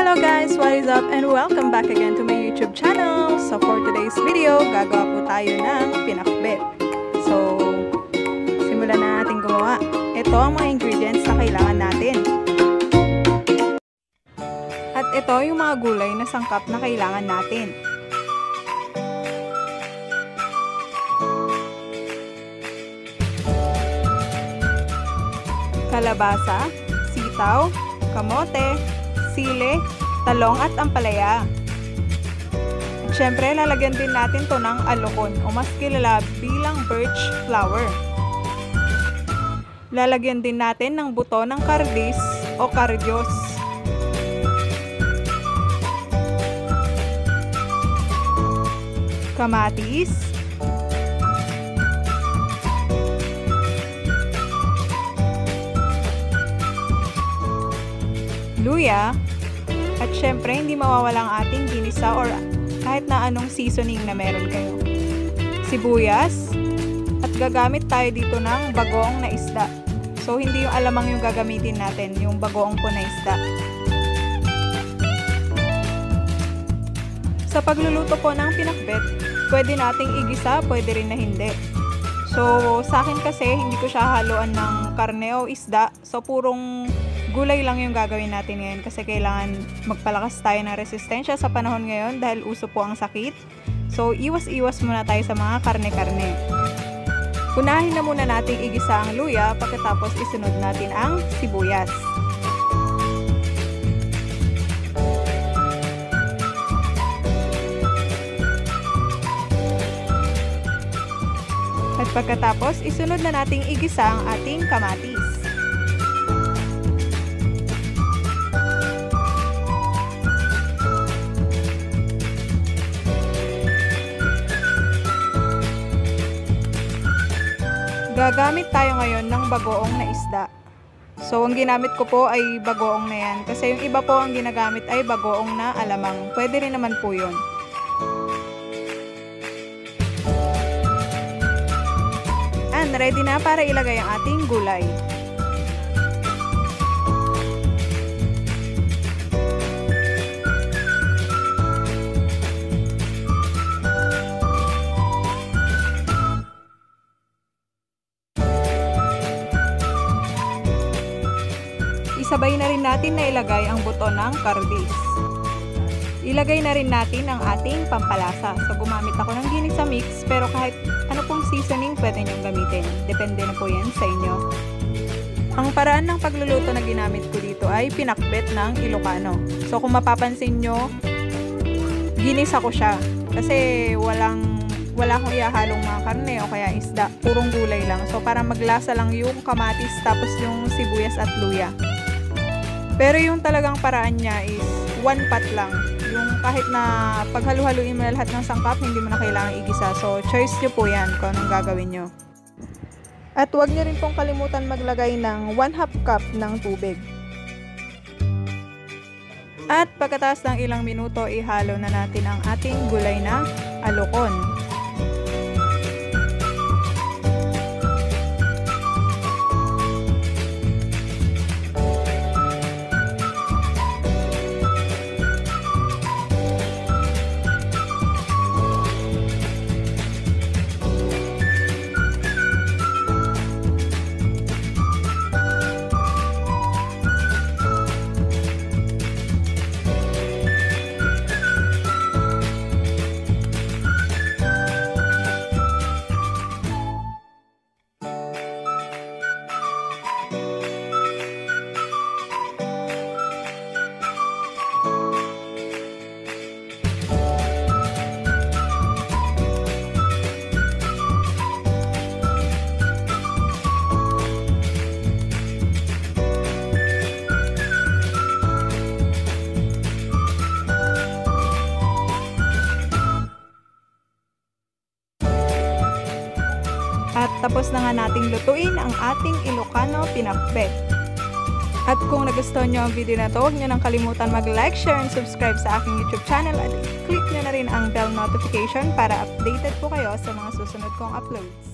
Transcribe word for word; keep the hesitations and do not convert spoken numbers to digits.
Hello guys! What is up? And welcome back again to my YouTube channel. So for today's video, gagawa po tayo ng pinakbet. So, simulan na natin gumawa. Ito ang mga ingredients na kailangan natin. At ito yung mga gulay na sangkap na kailangan natin. Kalabasa, sitaw, kamote, sili, talong at ampalaya. At syempre, lalagyan din natin to ng alokon o mas kilala bilang birch flower. Lalagyan din natin ng buto ng kardis o kardyos. Kamatis, luya, at syempre hindi mawawala ang ating ginisa or kahit na anong seasoning na meron kayo. Sibuyas, at gagamit tayo dito ng bagoong na isda. So hindi yung alamang yung gagamitin natin, yung bagoong po na isda. Sa pagluluto po ng pinakbet, pwede nating igisa, pwede rin na hindi. So sa akin kasi hindi ko siya haluan ng karne o isda, so purong gulay lang yung gagawin natin ngayon kasi kailangan magpalakas tayo ng resistensya sa panahon ngayon dahil uso po ang sakit. So iwas-iwas muna tayo sa mga karne-karne. Unahin na muna nating igisa ang luya, pagkatapos isunod natin ang sibuyas. At pagkatapos isunod na nating igisa ang ating kamatis. Gagamit tayo ngayon ng bagoong na isda. So, ang ginamit ko po ay bagoong na yan. Kasi yung iba po ang ginagamit ay bagoong na alamang. Pwede rin naman po yun. And ready na para ilagay ang ating gulay. Isabay na rin natin na ilagay ang buto ng kardis. Ilagay na rin natin ang ating pampalasa. So gumamit ako ng ginisa mix, pero kahit ano pong seasoning pwede nyong gamitin. Depende na po yan sa inyo. Ang paraan ng pagluluto na ginamit ko dito ay pinakbet ng Ilocano. So kung mapapansin nyo, ginisa ko siya. Kasi walang wala akong ihahalong mga karne o kaya isda. Purong gulay lang. So para maglasa lang yung kamatis tapos yung sibuyas at luya. Pero yung talagang paraan niya is one pot lang. Yung kahit na paghalu-haluin mo na lahat ng sangkap, hindi mo na kailangan igisa. So, choice nyo po yan kung anong gagawin nyo. At huwag nyo rin pong kalimutan maglagay ng one half cup ng tubig. At pagkatapos ng ilang minuto, ihalo na natin ang ating gulay na alokon. At tapos na nga nating lutuin ang ating Ilocano pinakbet. At kung nagustuhan nyo ang video na to, huwag nyo nang kalimutan mag-like, share, and subscribe sa aking YouTube channel at click nyo na rin ang bell notification para updated po kayo sa mga susunod kong uploads.